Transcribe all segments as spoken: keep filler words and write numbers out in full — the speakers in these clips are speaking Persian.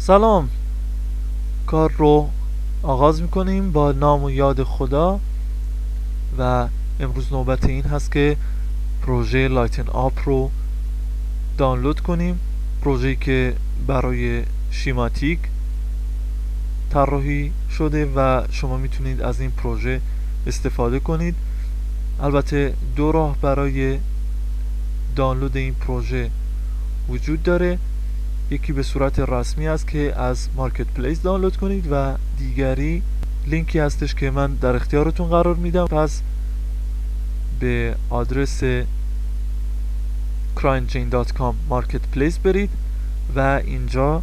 سلام. کار رو آغاز میکنیم با نام و یاد خدا و امروز نوبت این هست که پروژه لایتن آپ رو دانلود کنیم. پروژه‌ای که برای شیماتیک طراحی شده و شما میتونید از این پروژه استفاده کنید. البته دو راه برای دانلود این پروژه وجود داره. یکی به صورت رسمی است که از مارکت پلیس دانلود کنید و دیگری لینکی هستش که من در اختیارتون قرار میدم. پس به آدرس کراینجین دات کام مارکت پلیس برید و اینجا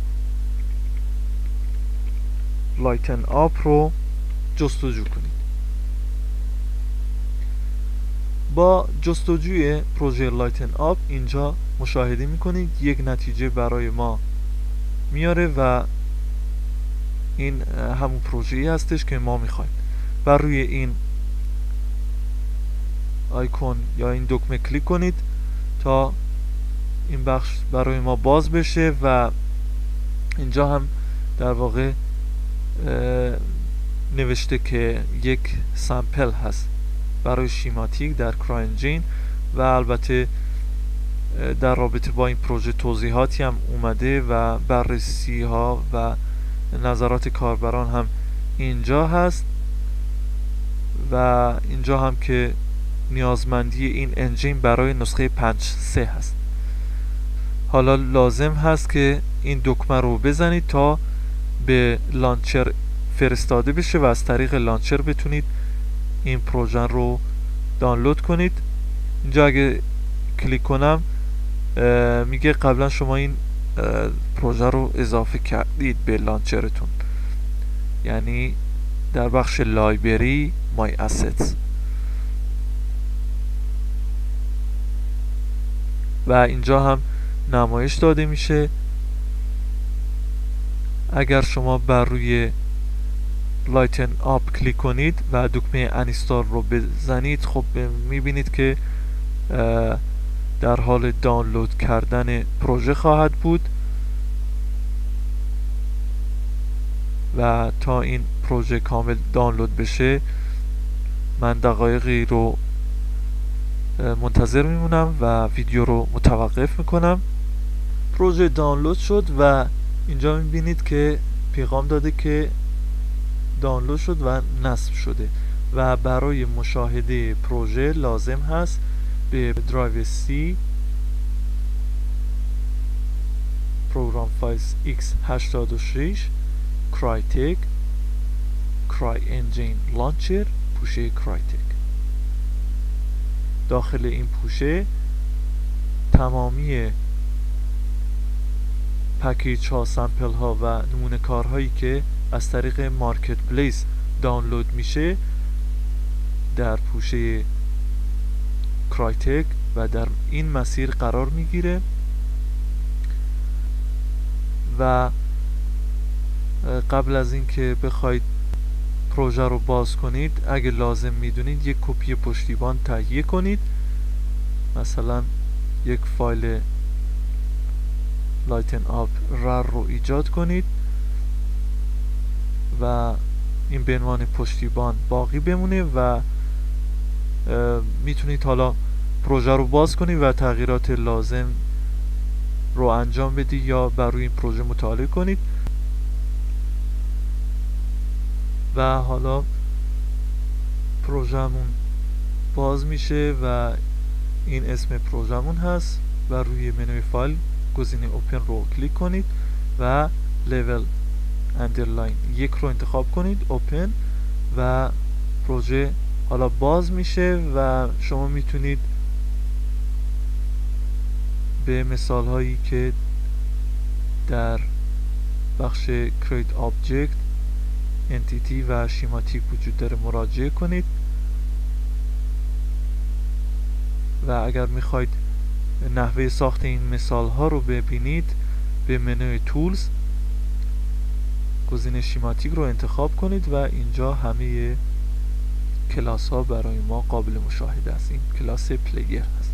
لایتن آپ رو جستجو کنید. با جستجوی پروژه لایتن آپ اینجا مشاهده میکنید یک نتیجه برای ما میاره و این همون پروژه‌ای هستش که ما میخوایم. و روی این آیکون یا این دکمه کلیک کنید تا این بخش برای ما باز بشه و اینجا هم در واقع نوشته که یک سامپل هست برای شیماتیک در کراینجین و البته در رابطه با این پروژه توضیحاتی هم اومده و بررسی ها و نظرات کاربران هم اینجا هست و اینجا هم که نیازمندی این انجین برای نسخه پنج سه هست. حالا لازم هست که این دکمه رو بزنید تا به لانچر فرستاده بشه و از طریق لانچر بتونید این پروژه رو دانلود کنید. اینجا اگه کلیک کنم میگه قبلا شما این پروژه رو اضافه کردید به لانچرتون، یعنی در بخش لایبرری مای اسیتس. و اینجا هم نمایش داده میشه. اگر شما بر روی لایتن آپ کلیک کنید و دکمه انستال رو بزنید، خب میبینید که در حال دانلود کردن پروژه خواهد بود و تا این پروژه کامل دانلود بشه من دقایقی رو منتظر میمونم و ویدیو رو متوقف میکنم. پروژه دانلود شد و اینجا میبینید که پیغام داده که دانلود شد و نصب شده و برای مشاهده پروژه لازم هست به درایو سی پروگرام فایلز ایکس هشتاد و شش کرایتک کرای انجین لانچر پوشه کرایتک. داخل این پوشه تمامی پکیج ها، سامپل ها و نمونه کارهایی که از طریق مارکت پلیس دانلود میشه در پوشه کرایتک و در این مسیر قرار میگیره. و قبل از اینکه بخواید پروژه رو باز کنید اگه لازم میدونید یک کپی پشتیبان تهیه کنید. مثلا یک فایل لایتن آپ رار رو ایجاد کنید و این به عنوان پشتیبان باقی بمونه و میتونید حالا پروژه رو باز کنید و تغییرات لازم رو انجام بدید یا بر روی این پروژه مطالعه کنید. و حالا پروژه‌مون باز میشه و این اسم پروژه‌مون هست و روی منوی فایل گزینه اوپن رو کلیک کنید و لول اندرلاین یک رو انتخاب کنید، اوپن، و پروژه حالا باز میشه و شما میتونید به مثال هایی که در بخش create object entity و شیماتیک وجود داره مراجعه کنید. و اگر میخواید نحوه ساخت این مثال ها رو ببینید به منوی تولز گزینه شیماتیک رو انتخاب کنید و اینجا همه کلاس ها برای ما قابل مشاهده است. این کلاس پلیر هست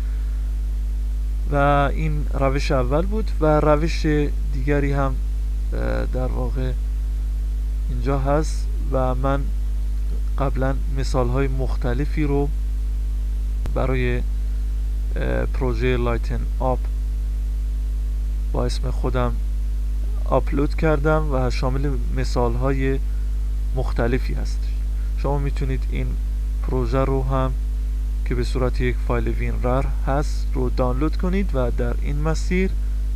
و این روش اول بود. و روش دیگری هم در واقع اینجا هست و من قبلا مثال های مختلفی رو برای پروژه لایتن آپ با اسم خودم آپلود کردم و شامل مثال های مختلفی هست. شما میتونید این پروژه رو هم که به صورت یک فایل وینرار هست رو دانلود کنید و در این مسیر،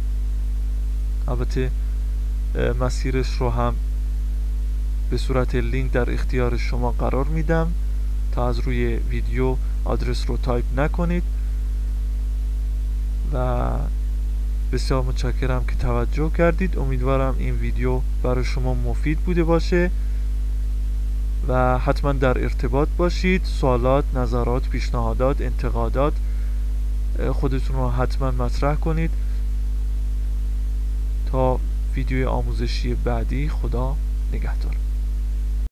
البته مسیرش رو هم به صورت لینک در اختیار شما قرار میدم تا از روی ویدیو آدرس رو تایپ نکنید. و بسیار متشکرم که توجه کردید. امیدوارم این ویدیو برای شما مفید بوده باشه و حتما در ارتباط باشید. سوالات، نظرات، پیشنهادات، انتقادات خودتون رو حتما مطرح کنید. تا ویدیوی آموزشی بعدی، خدا نگهدار.